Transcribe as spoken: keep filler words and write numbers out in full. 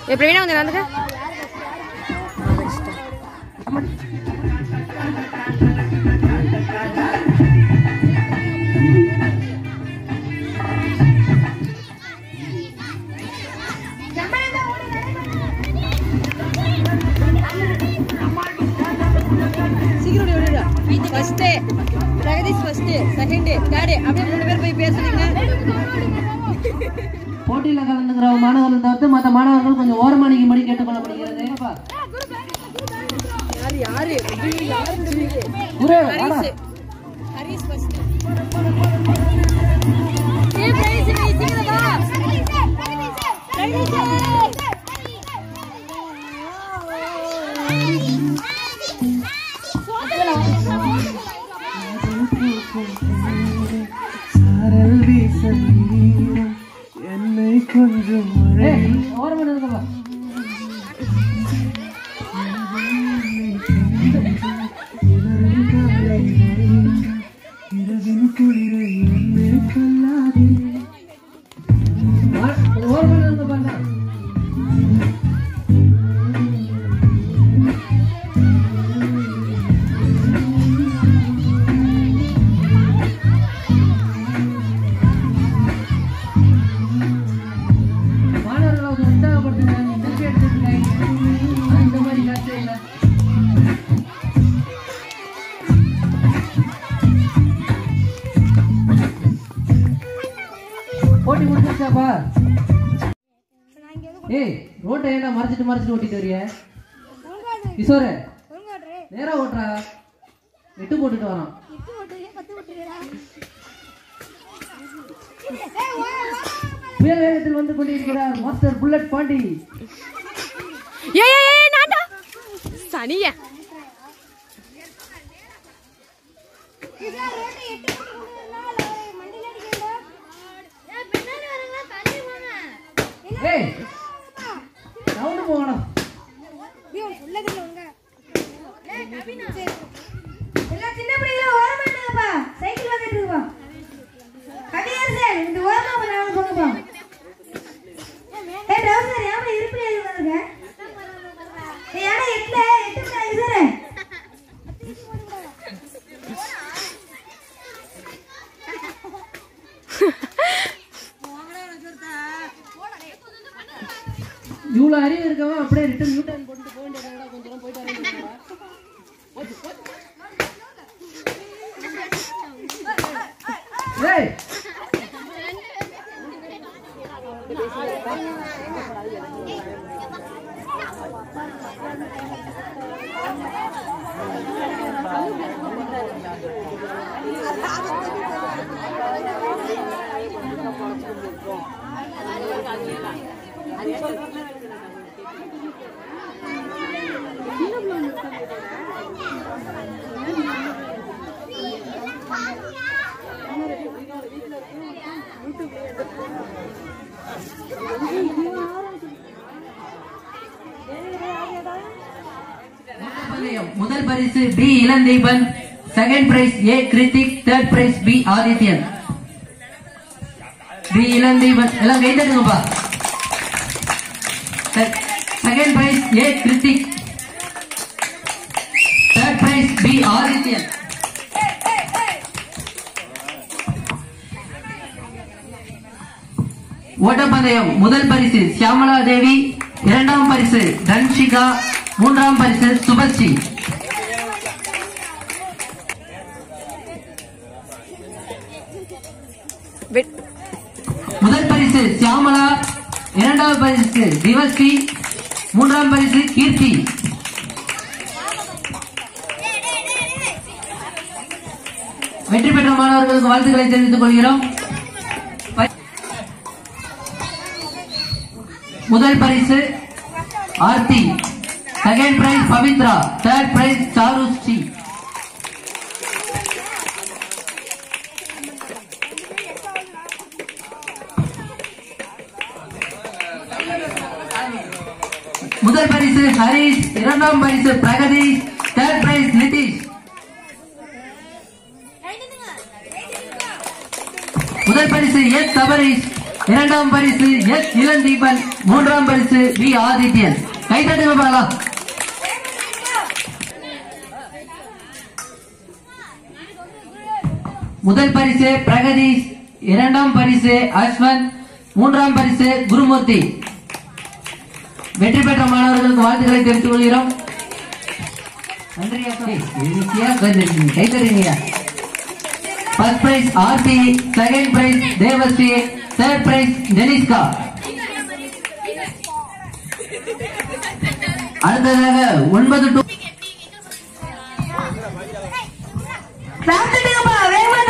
பிரவீனா கொஞ்சம் நடந்துக்க. சீக்கிரம் ஓடிடா. First Jagadish first, second, third அப்படியே மூணு பேர் போய் பேசுறீங்க. போட்டியில் கலந்துக்கிற மாணவர்கள் தவிர்த்து மற்ற மாணவர்கள் கொஞ்சம் ஓரமானிக்கு மணி கேட்டுக்கொள்ளப்படுகிறது. யாரு யாரு யாருன்னு தெரியுது. ஹரிஸ் ஃபர்ஸ்ட். ஏ பிரைஸ் சீக்கிரம் வா. என்னை கொஞ்சம் ஓரமான இருக்கா. இரவின் குளிரை என்னை கொள்ளாதே. ஓரமான இருக்க பாருங்க. போட்டி முடிஞ்சிருச்சாப்பா? ஏய், ரோட்டை ஏன்டா மறைச்சிட்டு மறைச்சிட்டு ஓட்டிட்டு வரிய? கிஷோர நேரா ஓட்டுறா. எட்டு போட்டுட்டு வரான். புயல் வேகத்தில் வந்து கொண்டிருக்கிறார் மாஸ்டர் புல்லட் பாண்டி. ஏய் ஏய் நாடா சனியா. இதா ரோட்டை எட்டு போட்டுறனால மண்டில அடிக்கடா. ஏய் பின்னாடி வரங்க தள்ளி போங்க. ஏய் சவுண்ட் போடா. வியூ உள்ளதுல வாங்க. ஏய் கபினா எல்லா சின்ன பிள்ளைகள ஓரமா நில்லுங்கப்பா. சைக்கிள் வந்துட்டு இருக்குப்பா. கபியார் சார் இந்த ஓரமா போறாங்க போங்கப்பா. ஏய் ரவுசர் யாரோ இருப்பில இருக்காங்க. ஏய் யாரோ எட்ல எட்டு சார் சார். இவ்வளோ அறிவு இருக்கவன் அப்படியே ரிட்டர்ன் யூ டர்ன் போட்டு போக வேண்டியதா. கொஞ்சம் போயிட்டு வரேன். ஏய் முதல் பரிசு B Ilandheepan, second prize A Kiruthik, third prize B Adhithyan. B Ilandheepan எல்லாம் கை தட்டுங்கப்பா. Second prize A Kiruthik, third prize B Adhithyan. ஓட்டப்பந்தயம் முதல் பரிசு சியாமலா தேவி, இரண்டாம் பரிசு தன்ஷிகா, மூன்றாம் பரிசு சுபஸ்ரீ. முதல் பரிசு சியாமலா, இரண்டாவது பரிசு திவஸ்ரீ, மூன்றாம் பரிசு கீர்த்தி. வெற்றி பெற்ற மாணவர்களுக்கு வாழ்த்துக்களை தெரிவித்துக் கொள்கிறோம். முதல் பரிசு Aarthi, second prize Pavithra, third prize Charusri. முதல் பரிசு ஹரிஷ், இரண்டாம் பரிசு பிரகதீஷ், தேர்ட் பிரைஸ் நிதிஷ். முதல் பரிசு எஸ் சபரீஷ், இரண்டாம் பரிசு எஸ் இளந்தீபன், மூன்றாம் பரிசு பி ஆதித்யன். கைத்தட்டி பார்க்கலாம். முதல் பரிசு பிரகதீஷ், இரண்டாம் பரிசு அஸ்வந்த், மூன்றாம் பரிசு குருமூர்த்தி. வெற்றி பெற்ற மாணவர்களுக்கு வாழ்த்துக்களை தெரிவித்துக் கொள்கிறோம். கைத்தறிங்க. First prize Aarthi, second prize Devasri, third prize Jeniska. அடுத்ததாக ஒன்பது டு வேகமா